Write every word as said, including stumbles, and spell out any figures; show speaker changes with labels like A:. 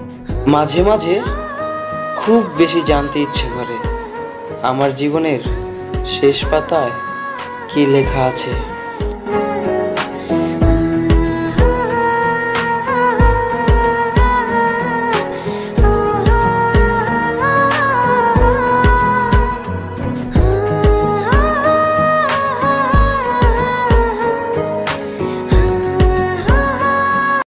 A: মাঝে মাঝে খুব বেশি জানতে ইচ্ছে করে আমার জীবনের শেষ পাতায় কি লেখা আছে।